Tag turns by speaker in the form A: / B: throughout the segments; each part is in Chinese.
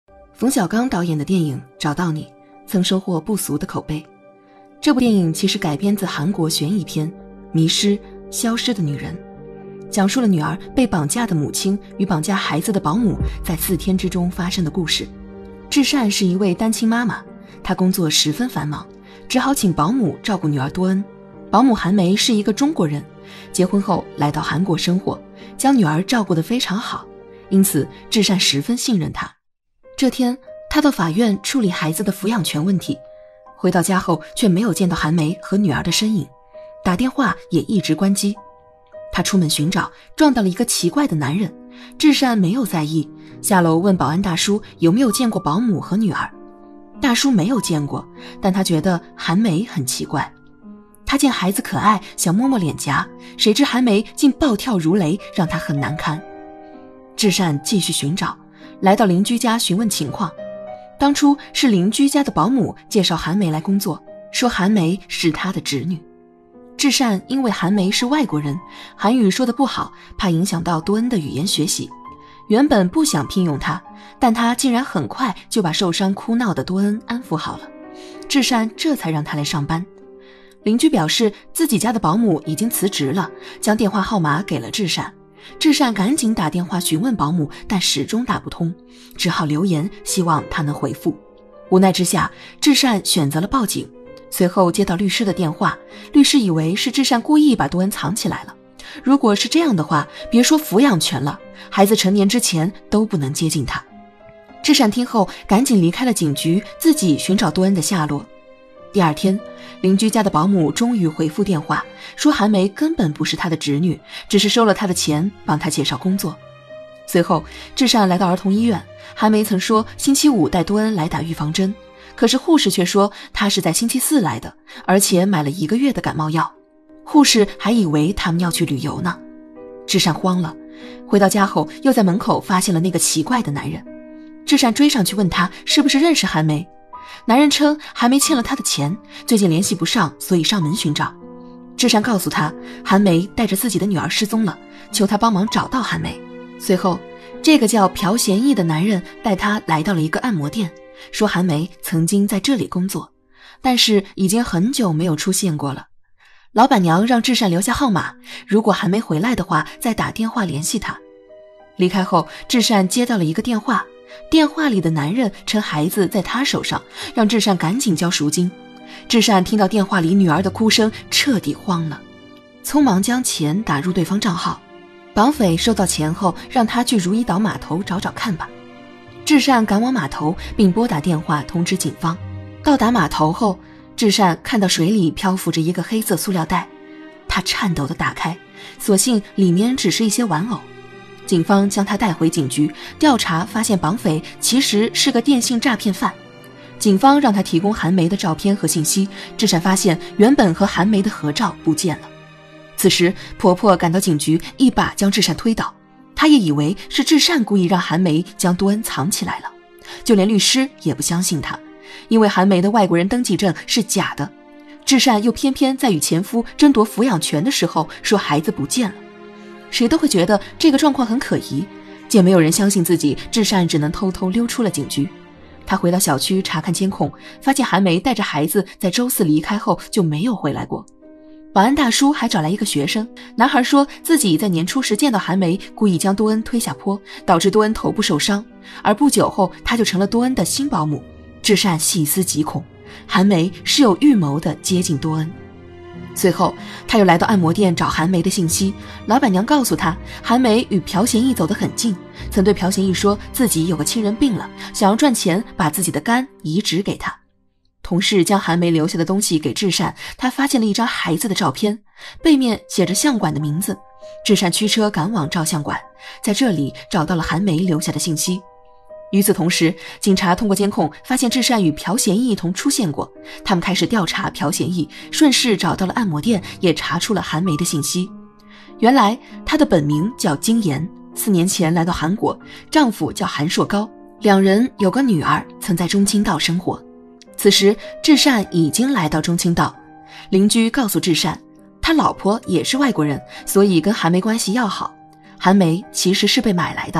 A: 冯小刚导演的电影《找到你》曾收获不俗的口碑。这部电影其实改编自韩国悬疑片《迷失：消失的女人》，讲述了女儿被绑架的母亲与绑架孩子的保姆在4天之中发生的故事。智善是一位单亲妈妈，她工作十分繁忙，只好请保姆照顾女儿多恩。保姆韩梅是一个中国人，结婚后来到韩国生活，将女儿照顾得非常好，因此智善十分信任她。这天，她到法院处理孩子的抚养权问题，回到家后却没有见到韩梅和女儿的身影，打电话也一直关机。她出门寻找，撞到了一个奇怪的男人，智善没有在意，下楼问保安大叔有没有见过保姆和女儿。大叔没有见过，但他觉得韩梅很奇怪。他见孩子可爱，想摸摸脸颊，谁知韩梅竟暴跳如雷，让他很难堪。智善继续寻找，来到邻居家询问情况。当初是邻居家的保姆介绍韩梅来工作，说韩梅是他的侄女。智善因为韩梅是外国人，韩语说得不好，怕影响到多恩的语言学习，原本不想聘用他，但他竟然很快就把受伤哭闹的多恩安抚好了。智善这才让他来上班。邻居表示自己家的保姆已经辞职了，将电话号码给了智善。智善赶紧打电话询问保姆，但始终打不通，只好留言希望他能回复。无奈之下，智善选择了报警。随后接到律师的电话，律师以为是智善故意把多恩藏起来了。如果是这样的话，别说抚养权了，孩子成年之前都不能接近他。智善听后赶紧离开了警局，自己寻找多恩的下落。第二天，邻居家的保姆终于回复电话，说韩梅根本不是他的侄女，只是收了他的钱帮他介绍工作。随后智善来到儿童医院，韩梅曾说星期5带多恩来打预防针，可是护士却说她是在星期4来的，而且买了1个月的感冒药。护士还以为他们要去旅游呢。智善慌了，回到家后又在门口发现了那个奇怪的男人。智善追上去问他是不是认识韩梅，男人称韩梅欠了他的钱，最近联系不上，所以上门寻找。智善告诉他韩梅带着自己的女儿失踪了，求他帮忙找到韩梅。随后这个叫朴贤义的男人带他来到了一个按摩店，说韩梅曾经在这里工作，但是已经很久没有出现过了。老板娘让智善留下号码，如果还没回来的话再打电话联系他。离开后，智善接到了一个电话，电话里的男人称孩子在他手上，让智善赶紧交赎金。智善听到电话里女儿的哭声，彻底慌了，匆忙将钱打入对方账号。绑匪收到钱后，让他去如意岛码头找找看吧。智善赶往码头，并拨打电话通知警方。到达码头后，智善看到水里漂浮着一个黑色塑料袋，他颤抖地打开，所幸里面只是一些玩偶。警方将他带回警局调查，发现绑匪其实是个电信诈骗犯。警方让他提供韩梅的照片和信息，智善发现原本和韩梅的合照不见了。此时婆婆赶到警局，一把将智善推倒，她也以为是智善故意让韩梅将多恩藏起来了。就连律师也不相信她，因为韩梅的外国人登记证是假的。智善又偏偏在与前夫争夺抚养权的时候说孩子不见了，谁都会觉得这个状况很可疑。见没有人相信自己，智善只能偷偷溜出了警局。他回到小区查看监控，发现韩梅带着孩子在周4离开后就没有回来过。保安大叔还找来一个学生，男孩说自己在年初时见到韩梅，故意将多恩推下坡，导致多恩头部受伤，而不久后他就成了多恩的新保姆。智善细思极恐，韩梅是有预谋的接近多恩。随后他又来到按摩店找韩梅的信息，老板娘告诉他韩梅与朴贤义走得很近，曾对朴贤义说自己有个亲人病了，想要赚钱把自己的肝移植给他。同事将韩梅留下的东西给智善，他发现了一张孩子的照片，背面写着相馆的名字。智善驱车赶往照相馆，在这里找到了韩梅留下的信息。与此同时，警察通过监控发现智善与朴贤义一同出现过，他们开始调查朴贤义，顺势找到了按摩店，也查出了韩梅的信息。原来她的本名叫金妍，4年前来到韩国，丈夫叫韩硕高，两人有个女儿，曾在中青道生活。此时智善已经来到中青道，邻居告诉智善他老婆也是外国人，所以跟韩梅关系要好。韩梅其实是被买来的，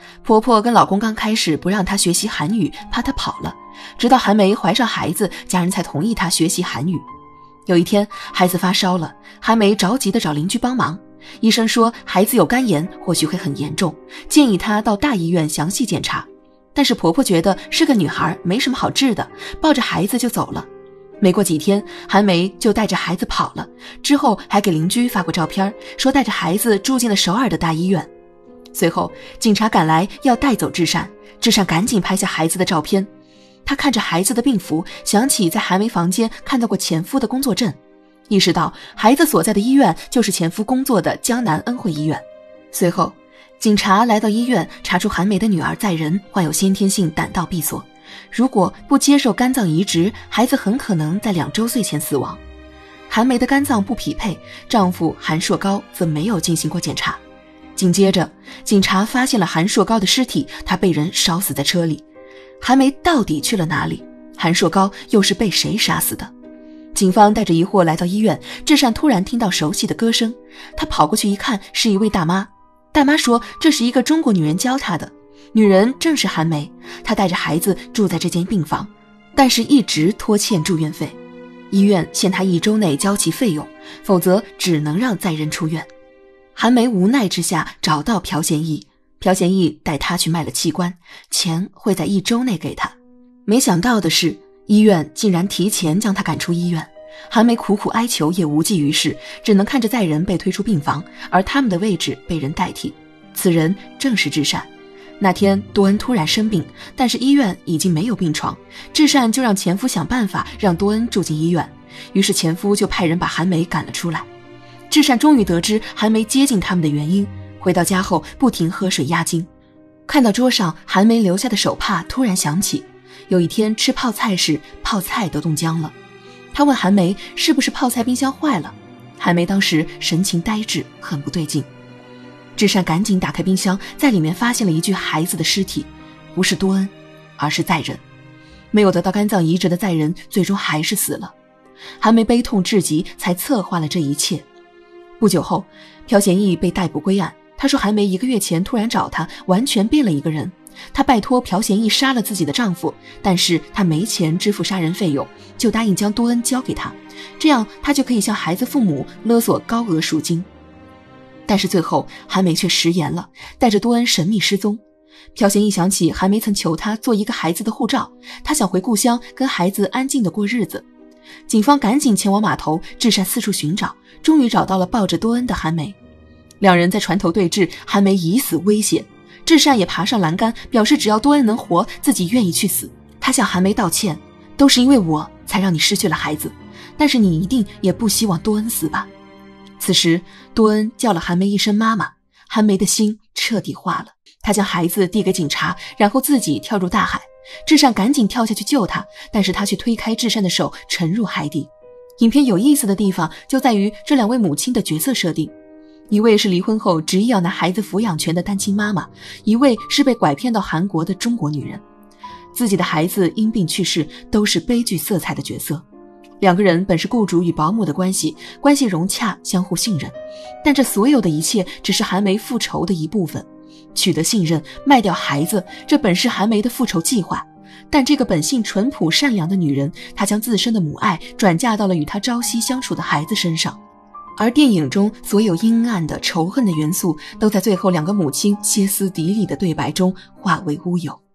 A: 婆婆跟老公刚开始不让她学习韩语，怕她跑了，直到韩梅怀上孩子，家人才同意她学习韩语。有一天孩子发烧了，韩梅着急地找邻居帮忙，医生说孩子有肝炎，或许会很严重，建议她到大医院详细检查。但是婆婆觉得是个女孩，没什么好治的，抱着孩子就走了。没过几天，韩梅就带着孩子跑了，之后还给邻居发过照片，说带着孩子住进了首尔的大医院。随后警察赶来要带走智善，智善赶紧拍下孩子的照片。他看着孩子的病符，想起在韩梅房间看到过前夫的工作证，意识到孩子所在的医院就是前夫工作的江南恩惠医院。随后警察来到医院，查出韩梅的女儿在人患有先天性胆道闭锁，如果不接受肝脏移植，孩子很可能在2周岁前死亡。韩梅的肝脏不匹配，丈夫韩硕高则没有进行过检查。紧接着警察发现了韩硕高的尸体，他被人烧死在车里。韩梅到底去了哪里？韩硕高又是被谁杀死的？警方带着疑惑来到医院，智善突然听到熟悉的歌声，他跑过去一看，是一位大妈。大妈说这是一个中国女人教她的，女人正是韩梅，她带着孩子住在这间病房，但是一直拖欠住院费，医院限她1周内交齐费用，否则只能让在人出院。韩梅无奈之下找到朴贤义，朴贤义带她去卖了器官，钱会在1周内给她。没想到的是，医院竟然提前将她赶出医院。韩梅苦苦哀求也无济于事，只能看着在人被推出病房，而他们的位置被人代替。此人正是智善。那天多恩突然生病，但是医院已经没有病床，智善就让前夫想办法让多恩住进医院，于是前夫就派人把韩梅赶了出来。智善终于得知韩梅接近他们的原因，回到家后不停喝水压惊。看到桌上韩梅留下的手帕，突然想起有一天吃泡菜时泡菜都冻僵了。他问韩梅是不是泡菜冰箱坏了，韩梅当时神情呆滞，很不对劲。智善赶紧打开冰箱，在里面发现了一具孩子的尸体，不是多恩，而是在人。没有得到肝脏移植的在人最终还是死了。韩梅悲痛至极，才策划了这一切。不久后，朴贤义被逮捕归案。他说韩梅1个月前突然找他，完全变了一个人。他拜托朴贤义杀了自己的丈夫，但是他没钱支付杀人费用，就答应将多恩交给他，这样他就可以向孩子父母勒索高额赎金。但是最后韩梅却食言了，带着多恩神秘失踪。朴贤义想起韩梅曾求他做一个孩子的护照，他想回故乡跟孩子安静地过日子。警方赶紧前往码头，智善四处寻找，终于找到了抱着多恩的韩梅。两人在船头对峙，韩梅以死威胁，智善也爬上栏杆，表示只要多恩能活，自己愿意去死。他向韩梅道歉，都是因为我才让你失去了孩子，但是你一定也不希望多恩死吧。此时多恩叫了韩梅一声妈妈，韩梅的心彻底化了，她将孩子递给警察，然后自己跳入大海。智善赶紧跳下去救他，但是他却推开智善的手，沉入海底。影片有意思的地方就在于这两位母亲的角色设定，一位是离婚后执意要拿孩子抚养权的单亲妈妈，一位是被拐骗到韩国的中国女人。自己的孩子因病去世，都是悲剧色彩的角色。两个人本是雇主与保姆的关系，关系融洽，相互信任，但这所有的一切只是韩梅复仇的一部分。取得信任，卖掉孩子，这本是韩梅的复仇计划。但这个本性淳朴善良的女人，她将自身的母爱转嫁到了与她朝夕相处的孩子身上。而电影中所有阴暗的仇恨的元素，都在最后两个母亲歇斯底里的对白中化为乌有。